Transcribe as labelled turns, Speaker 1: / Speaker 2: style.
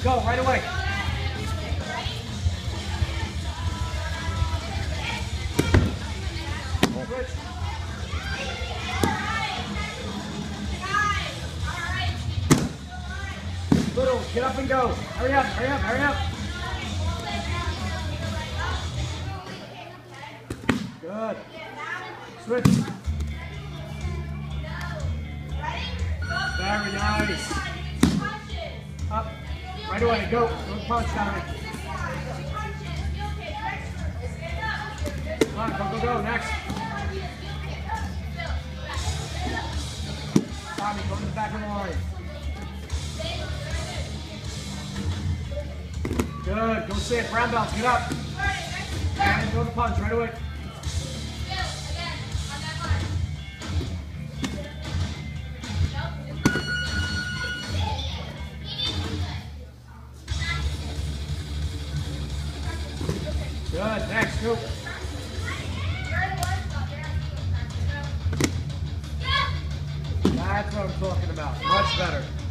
Speaker 1: Go, right away. Switch. Little, get up and go. Hurry up, hurry up, hurry up. Good. Switch. Very nice. Up. Right away, go. Don't punch down it. Come on, go, go, go. Next. Tommy, go to the back of the line. Good. Go sit. Brown belts, get up. And go to punch right away. Good. Next, go. That's what I'm talking about. Much better.